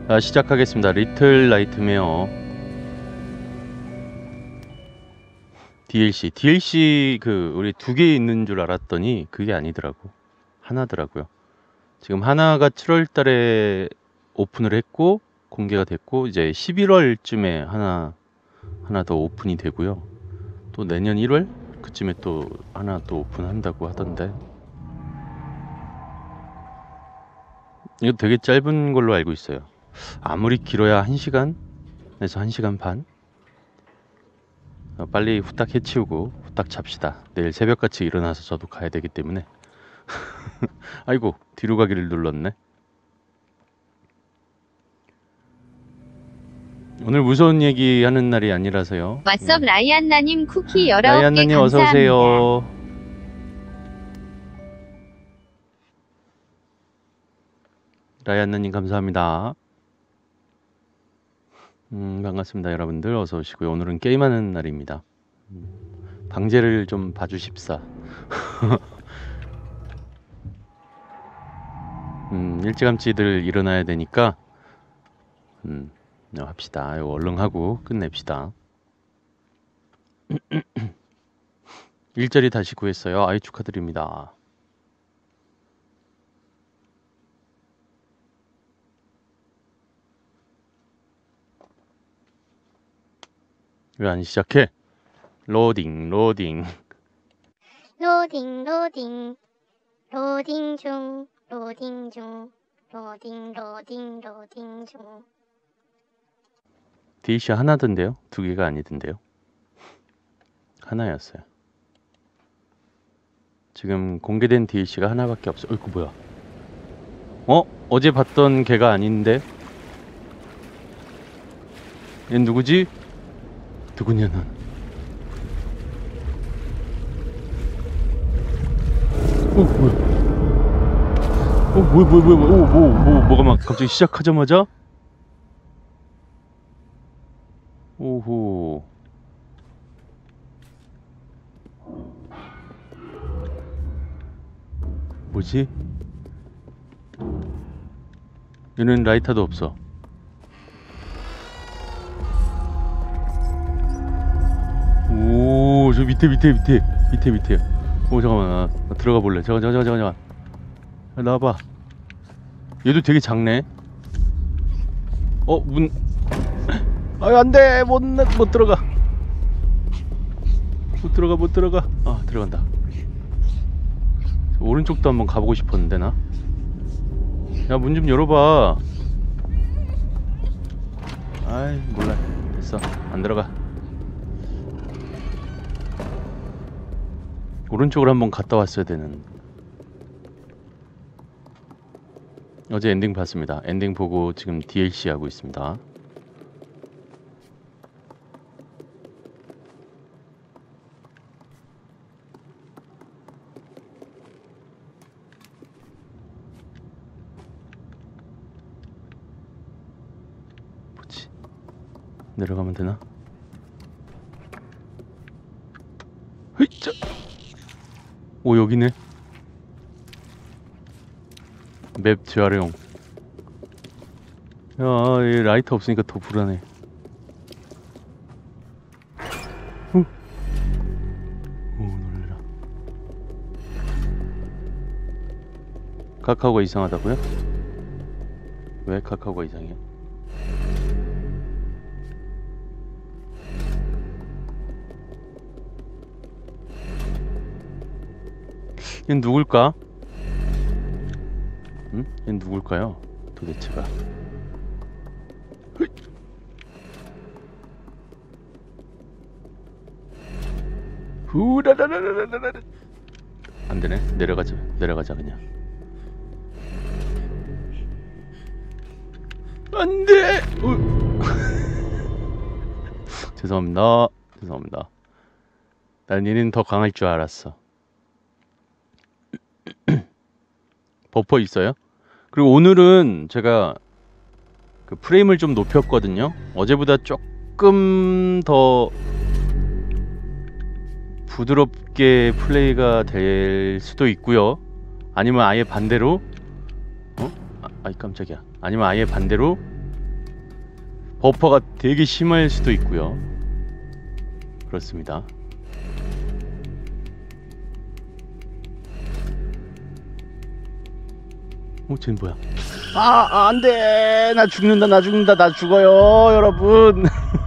시작하겠습니다. 리틀 나이트메어 DLC 그 우리 2개 있는 줄 알았더니 그게 아니더라고. 하나더라고요. 지금 하나가 7월 달에 오픈을 했고 공개가 됐고 이제 11월쯤에 하나 더 오픈이 되고요. 또 내년 1월 그쯤에 또 하나 또 오픈한다고 하던데. 이거 되게 짧은 걸로 알고 있어요. 아무리 길어야 1시간에서 1시간 반? 빨리 후딱 해치우고 후딱 잡시다. 내일 새벽같이 일어나서 저도 가야 되기 때문에. 아이고 뒤로 가기를 눌렀네. 오늘 무서운 얘기 하는 날이 아니라서요. 왓썹 라이안나님 쿠키 19개 라이안나님 감사합니다. 어서오세요. 라이안나님 감사합니다. 반갑습니다 여러분들. 어서오시고요. 오늘은 게임하는 날입니다. 방제를 좀 봐주십사. 일찌감치들 일어나야 되니까 합시다. 이거 얼른 하고 끝냅시다. 일자리 다시 구했어요. 아이 축하드립니다. 왜 안 시작해? 로딩 로딩 중 DLC 하나던데요? 2개가 아니던데요? 하나였어요. 지금 공개된 DLC가 하나밖에 없어요. 어이구 뭐야? 어제 봤던 걔가 아닌데? 얜 누구지? 누구냐 넌? 뭐야? 뭐가 막 갑자기 시작하자마자? 오호. 뭐지? 얘는 라이터도 없어. 오, 저 밑에. 오, 잠깐만, 나 들어가 볼래. 잠깐. 나와봐. 얘도 되게 작네. 문. 안 돼! 못 들어가. 못 들어가. 아, 들어간다. 오른쪽도 한번 가보고 싶었는데, 나. 야, 문 좀 열어봐. 아이, 몰라. 됐어. 안 들어가. 오른쪽으로 한번 갔다 왔어야 되는. 어제 엔딩 봤습니다. 엔딩 보고 지금 DLC 하고 있습니다. 뭐지? 내려가면 되나? 헤이짜! 오, 여기네. 맵 재활용. 야, 얘 라이터 없으니까 더 불안해. 오, 놀래라. 카카오가 이상하다고요? 왜 카카오가 이상해요? 얜 누굴까? 얜 누굴까요? 도대체가. 후라라라라라라. 안 되네. 내려가자 그냥. 안 돼. 죄송합니다. 난 얘는 더 강할 줄 알았어. 버퍼 있어요? 그리고 오늘은 제가 그 프레임을 좀 높였거든요. 어제보다 조금 더 부드럽게 플레이가 될 수도 있고요. 아니면 아예 반대로 아이 깜짝이야. 아니면 아예 반대로 버퍼가 되게 심할 수도 있고요. 그렇습니다. 쟤는 뭐야? 안돼! 나 죽는다, 나 죽는다, 나 죽어요, 여러분.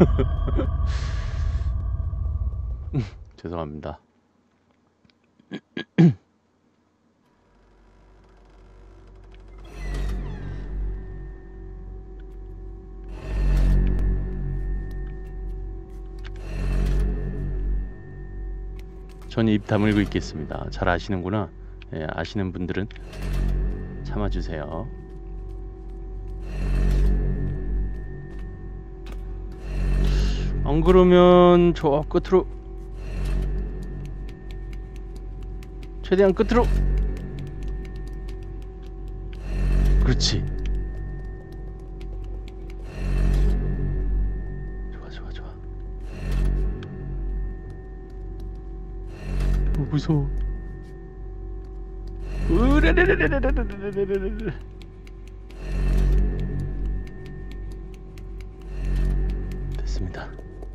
죄송합니다. 전 입 다물고 있겠습니다. 잘 아시는구나. 예, 아시는 분들은 참아주세요. 안 그러면 저 끝으로, 최대한 끝으로. 그렇지. 좋아 좋아 좋아. 무서워. 으르르르르르르르르르르. 됐습니다.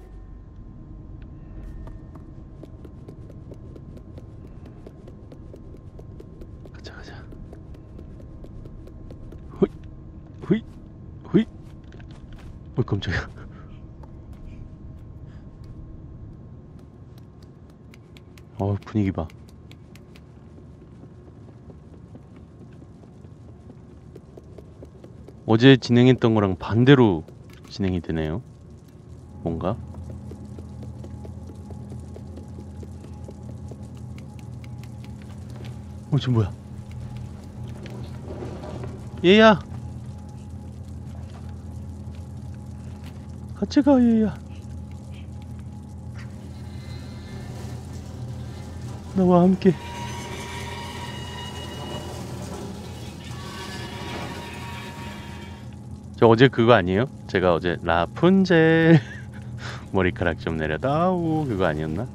가자 가자. 호이 호이 호이. 깜짝이야. 분위기 봐. 어제 진행했던 거랑 반대로 진행이 되네요. 뭔가. 저 뭐야? 얘야, 같이 가. 얘야, 나와 함께. 저 어제 그거 아니에요? 제가 어제 라푼젤 머리카락 좀 내려다오 그거 아니었나?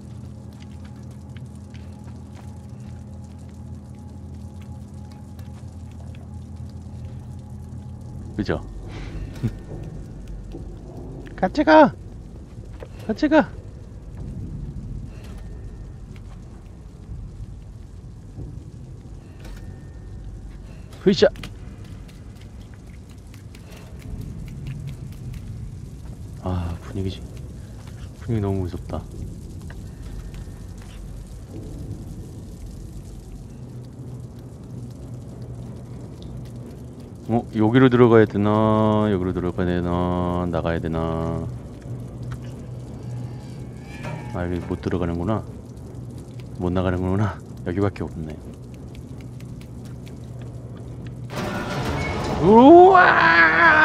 그죠? 같이 가! 같이 가! 으쌰! 분위기 너무 무섭다. 여기로 들어가야 되나? 여기로 들어가야 되나? 나가야 되나? 여기 못 들어가는구나. 못 나가는구나. 여기밖에 없네. 우와!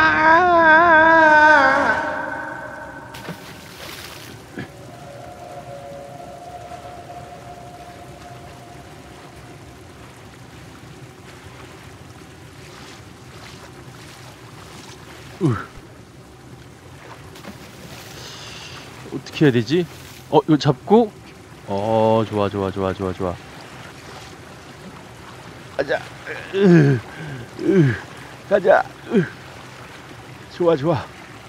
어떻게 해야 되지? 이거 잡고? 좋아. 가자. 가자. 좋아.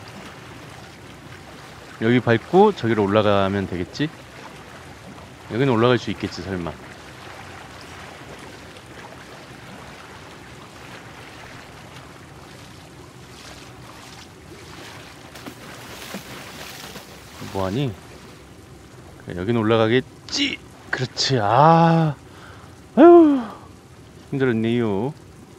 여기 밟고 저기로 올라가면 되겠지? 여기는 올라갈 수 있겠지, 설마. 뭐하니? 그래, 여긴 올라가겠지. 그렇지. 아유 힘들었네요.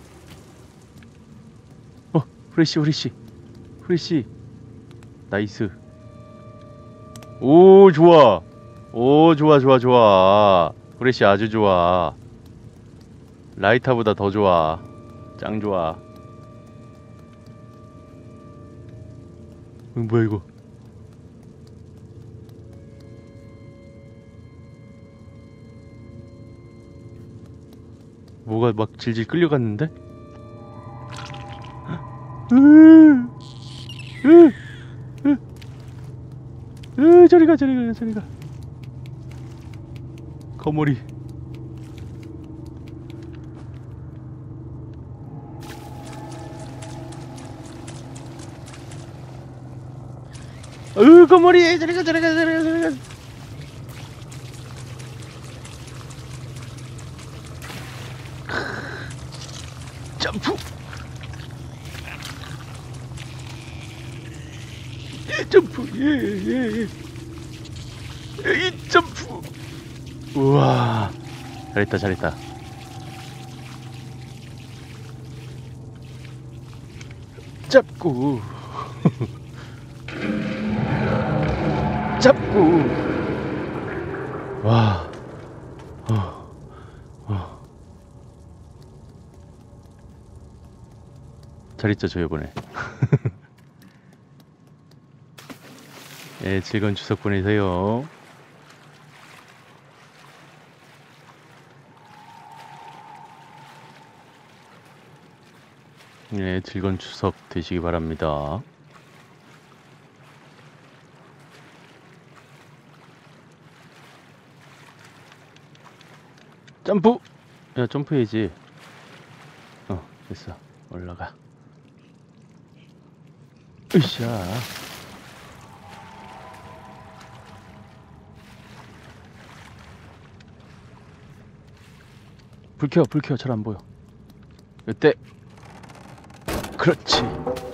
후레쉬 나이스. 오 좋아. 좋아. 후레쉬 아주 좋아. 라이터보다 더 좋아. 짱 좋아. 뭐야 이거? 뭐가 막 질질 끌려갔는데? 저리가. 거머리. 거머리 저리가 저리가 저리가 저리가. 점프. 점프. 예. 이 점프. 우와. 잘했다. 잡고. 와. 잘했죠, 저 이번에. 예, 즐거운 추석 보내세요. 예, 즐거운 추석 되시기 바랍니다. 점프! 야, 점프해야지. 됐어. 올라가. 으쌰. 불 켜. 잘 안 보여. 이때. 그렇지.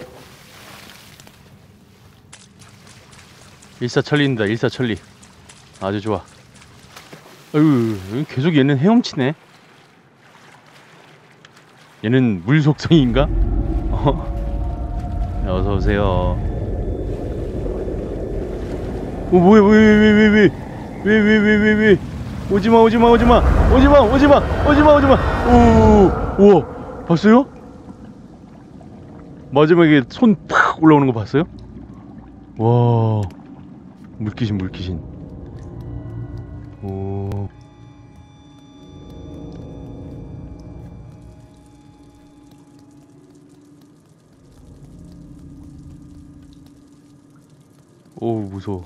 일사천리입니다. 일사천리. 아주 좋아. 아유, 계속 얘는 헤엄치네. 얘는 물 속성인가? 어서 오세요. 뭐야? 왜? 오지마. 우와, 봤어요? 마지막에 손 팍 올라오는 거 봤어요? 와, 물귀신. 오, 무서워.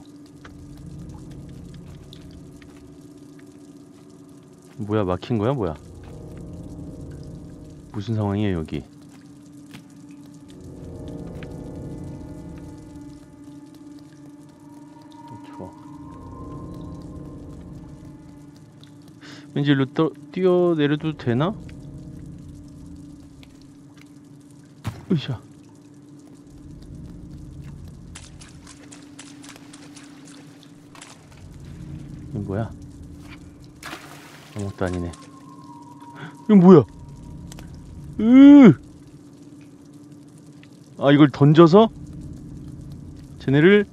뭐야, 막힌 거야, 뭐야? 무슨 상황이에요, 여기? 좋아. 왠지 일로 뛰어내려도 되나? 으쌰. 이거 뭐야? 아무것도 아니네. 이건 뭐야? 아, 이걸 던져서 쟤네를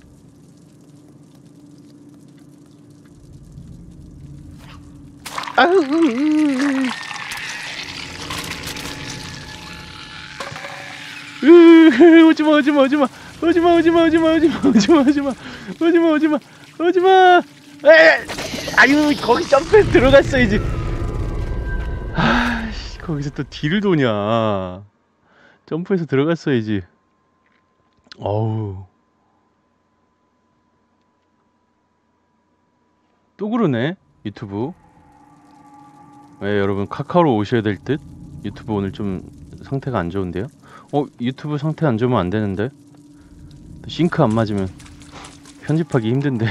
오지마. 아유, 거기 점프해서 들어갔어야지. 아씨, 거기서 또 뒤를 도냐. 점프해서 들어갔어야지. 어우, 또 그러네. 유튜브. 네, 여러분 카카오로 오셔야 될 듯. 유튜브 오늘 좀 상태가 안 좋은데요. 유튜브 상태 안 좋으면 안 되는데. 싱크 안 맞으면 편집하기 힘든데.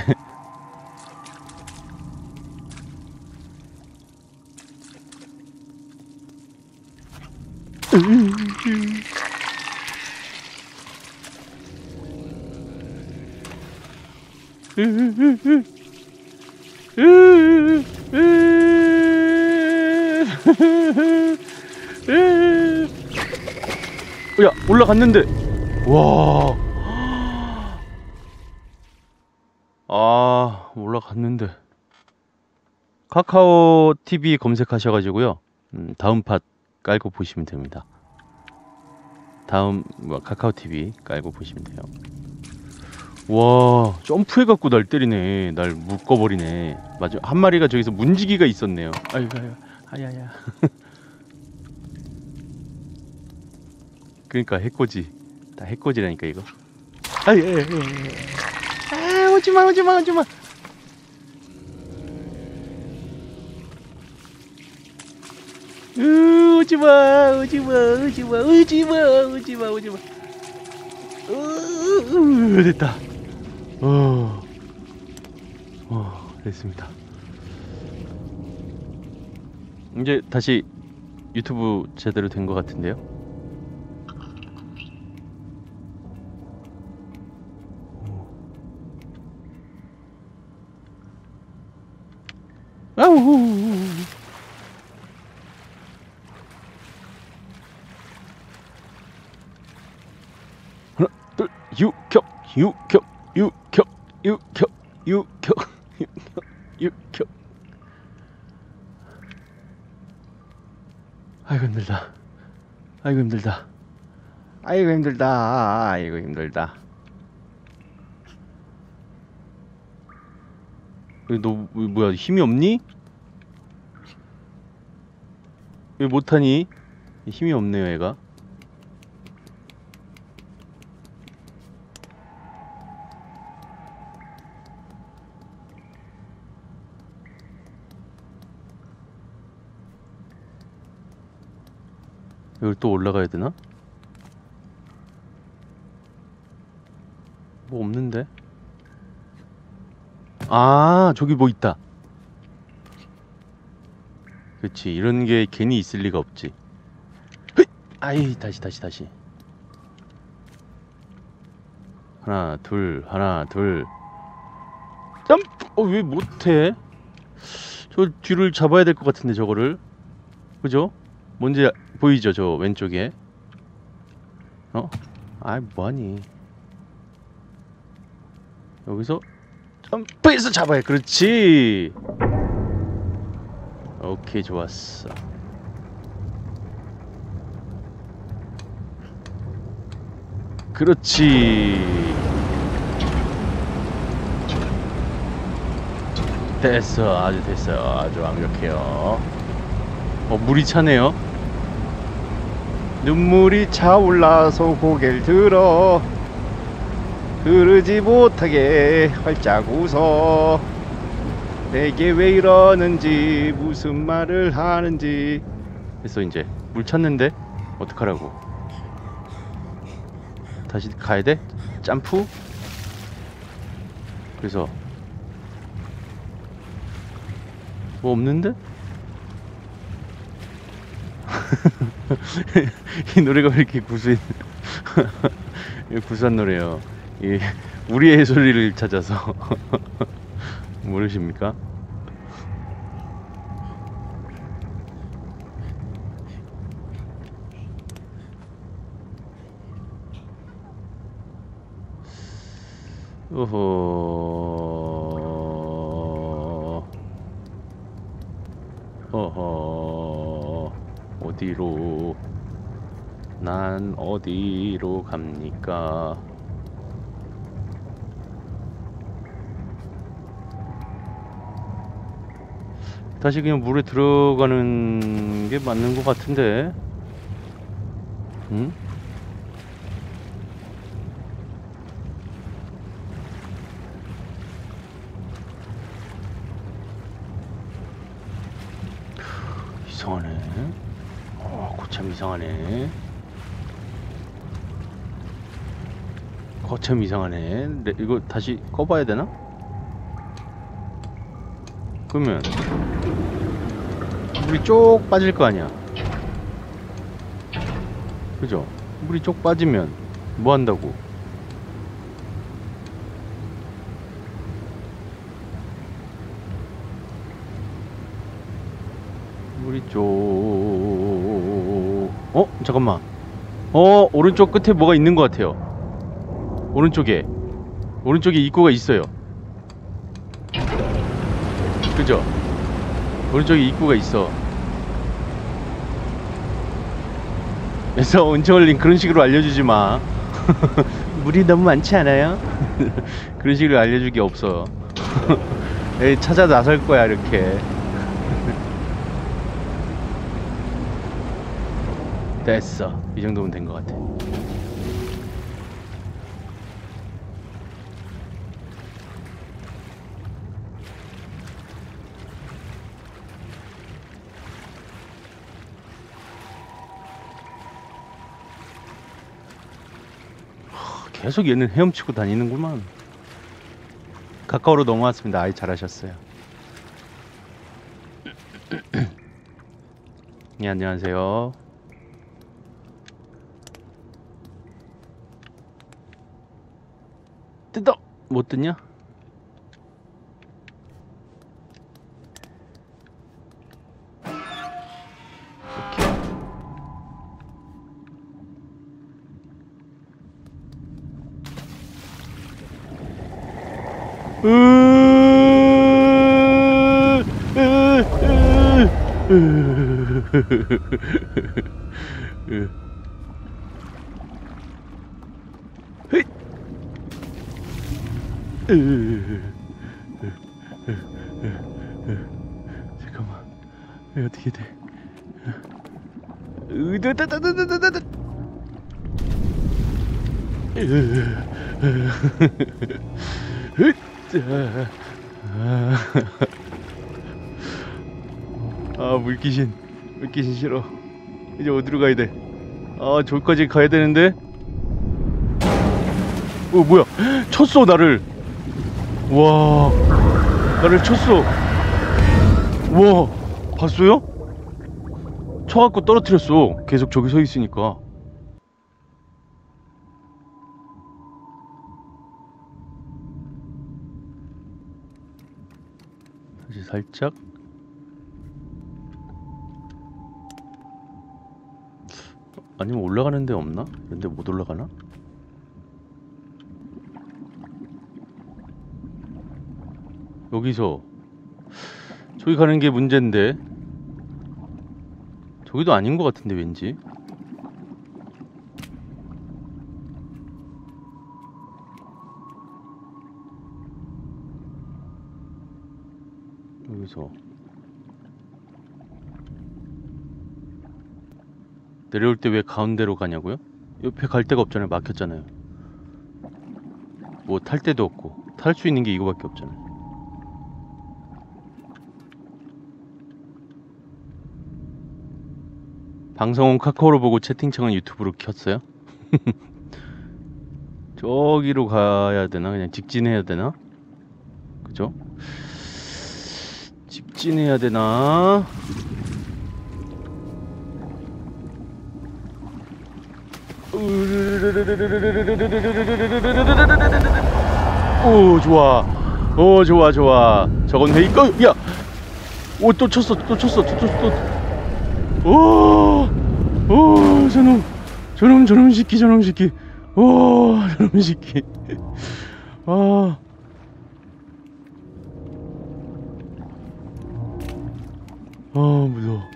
야, 올라갔는데. 와. 아, 올라갔는데. 카카오 TV 검색하셔가지고요. 다음 팟 깔고 보시면 됩니다. 다음 카카오 TV 깔고 보시면 돼요. 와, 점프해갖고 날 때리네. 날 묶어버리네. 맞아, 한 마리가 저기서 문지기가 있었네요. 아이고, 아야야. 그러니까 해코지. 다 해코지라니까 이거. 아야야. 아, 오지마. 오지마. 됐다. 됐습니다. 이제 다시 유튜브 제대로 된 것 같은데요? 아우. 하나, 둘, 유격, 유격, 유격, 유격, 유격, 유격, 유격. 아이고 힘들다. 아이고 힘들다. 아이고 힘들다. 아이고 힘들다. 너 뭐야, 힘이 없니? 왜 못하니? 힘이 없네요, 얘가. 여기 또 올라가야 되나? 뭐 없는데? 아, 저기 뭐 있다. 그치, 이런 게 괜히 있을 리가 없지. 휘! 아이, 다시. 하나, 둘, 하나, 둘. 점프! 왜 못해? 저 뒤를 잡아야 될 것 같은데, 저거를. 그죠? 뭔지 보이죠, 저 왼쪽에? 아이, 뭐하니? 여기서 점프해서 잡아야. 그렇지. 오케이, 좋았어. 그렇지. 됐어. 아주 됐어요. 아주 완벽해요. 물이 차네요. 눈물이 차올라서 고개를 들어 흐르지 못하게 활짝 웃어. 내게 왜 이러는지 무슨 말을 하는지. 그래서 이제 물 찼는데 어떡하라고. 다시 가야 돼? 점프? 그래서 뭐 없는데? 이 노래가 왜 이렇게 구수한 구수한 노래예요. 이 우리의 소리를 찾아서. 모르십니까? 어허, 어디로, 난 어디로 갑니까? 다시 그냥 물에 들어가는 게 맞는 것 같은데. 응? 이상하네. 거참 이상하네. 거참 이상하네. 이거 다시 꺼봐야 되나? 그러면 물이 쪽 빠질 거 아니야. 그죠? 물이 쪽 빠지면 뭐 한다고? 물이 쪽... 잠깐만. 오른쪽 끝에 뭐가 있는 것 같아요. 오른쪽에 입구가 있어요. 그죠? 오른쪽에 입구가 있어. 그래서 은채월님 그런 식으로 알려주지 마. 물이 너무 많지 않아요? 그런 식으로 알려줄 게 없어. 찾아 나설 거야 이렇게. 됐어. 이 정도면 된 것 같아. 계속 얘는 헤엄치고 다니는구만. 카카오로 넘어왔습니다. 아이 잘하셨어요. 네, 안녕하세요. 뜯어! 못 뜯냐? 잠깐만, 이거 어떻게 돼? 아, 물귀신 싫어. 이제 어디로 가야 돼? 아, 저기까지 가야 되는데. 뭐야? 쳤어, 나를. 와, 나를 쳤어. 와, 봤어요? 쳐갖고 떨어뜨렸어. 계속 저기 서 있으니까. 다시 살짝. 아니면 올라가는 데 없나? 근데 못 올라가나? 여기서 저기 가는 게 문제인데. 저기도 아닌 것 같은데 왠지. 여기서 내려올 때 왜 가운데로 가냐고요? 옆에 갈 데가 없잖아요. 막혔잖아요. 뭐 탈 데도 없고 탈 수 있는 게 이거밖에 없잖아요. 방송은 카카오로 보고 채팅창은 유튜브로 켰어요? 저기로 가야 되나? 그냥 직진해야 되나? 그죠? 직진해야 되나? 오, 좋아. 오, 좋아. 저건 회의 거. 야, 오, 또 쳤어. 오, 저놈 새끼. 오, 저놈 새끼. 아, 무서워.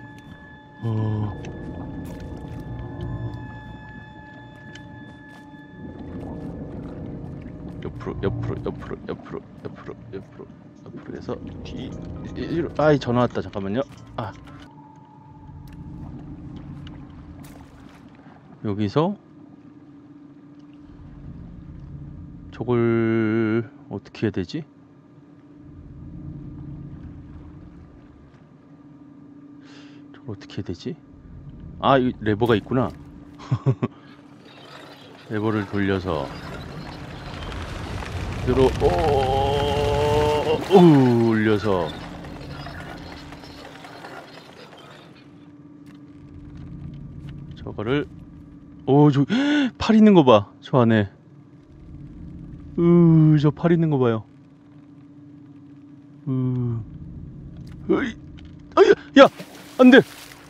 옆으로 해서 뒤로. 아이, 전화 왔다. 잠깐만요. 아, 여기서 저걸 어떻게 해야 되지? 아, 이 레버가 있구나. 레버를 돌려서 그대로 올려서 저거를 저 팔 있는 거 봐. 저 안에 저 팔 있는 거 봐요. 야, 안 돼.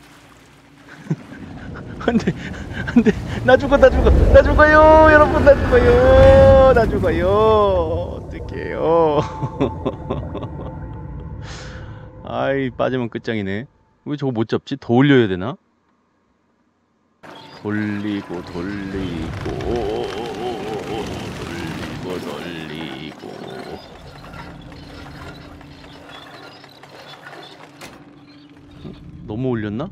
안 돼. 나 죽어요. 여러분, 나 죽어요. 어떡해요. 아이, 빠지면 끝장이네. 왜 저거 못 잡지? 더 올려야 되나? 돌리고 너무 올렸나?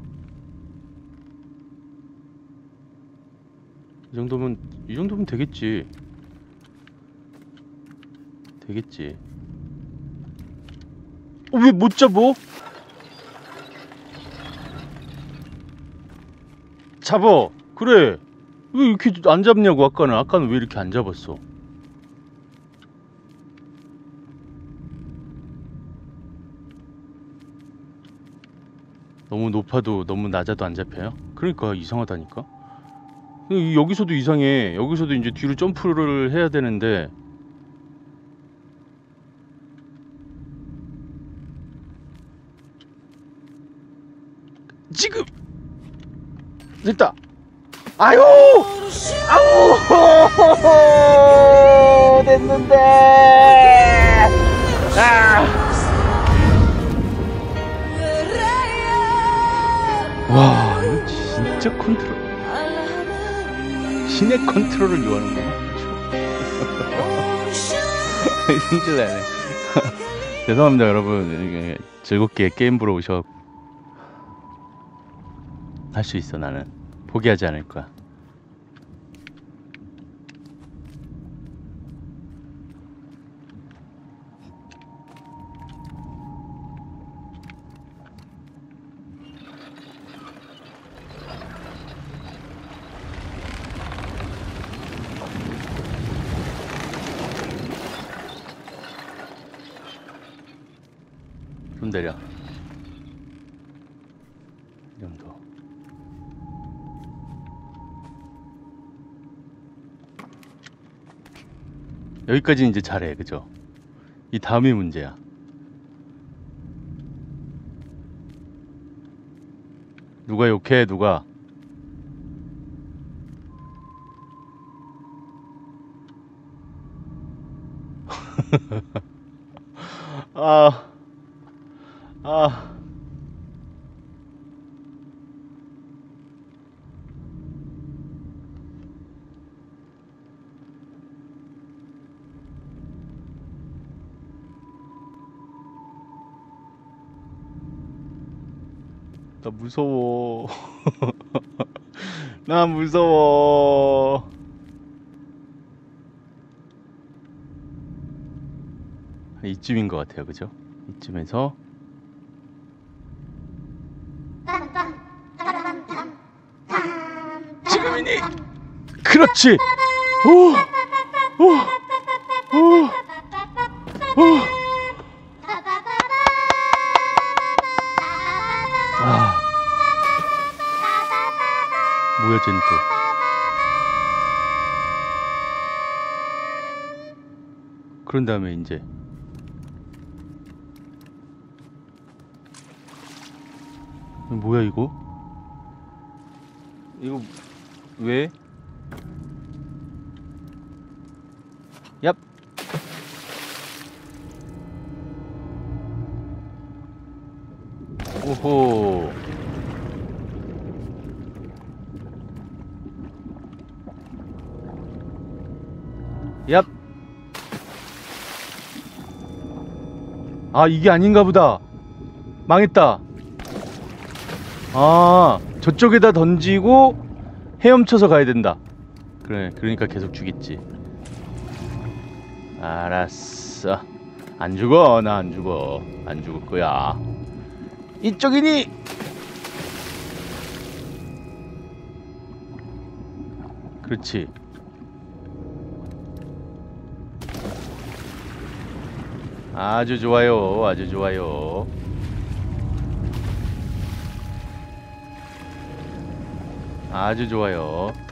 이 정도면 되겠지. 왜 못 잡어? 잡어. 그래. 왜 이렇게 안 잡냐고. 아까는 왜 이렇게 안 잡았어? 너무 높아도 너무 낮아도 안 잡혀요? 그러니까 이상하다니까. 여기서도 이상해. 여기서도 이제 뒤로 점프를 해야 되는데 지금 됐다. 아유! 아우! 됐는데. 아! 와, 이거 진짜 컨트롤. 신의 컨트롤을 요하는구나. 힘들네. 죄송합니다, 여러분. 즐겁게 게임 보러 오셔. 할 수 있어, 나는. 포기하지 않을 거야. 좀 내려. 이 정도. 여기까지 이제 잘해, 그죠? 이 다음이 문제야. 누가 욕해, 누가? 아, 아. 나 무서워. 나 무서워. 이쯤인 것 같아요, 그죠? 이쯤에서 지금이니. 그렇지. 오, 오, 오, 오. 아, 뭐야, 쟤는 또. 그런 다음에 이제 뭐야 이거? 이거 왜? 얍. 오호. 얍. 아, 이게 아닌가 보다. 망했다. 아, 저쪽에다 던지고 헤엄쳐서 가야 된다. 그래, 그러니까 계속 죽겠지. 알았어. 안 죽어, 나 안 죽어. 안 죽을 거야. 이쪽이니? 그렇지. 아주 좋아요, 아주 좋아요. 아주 좋아요.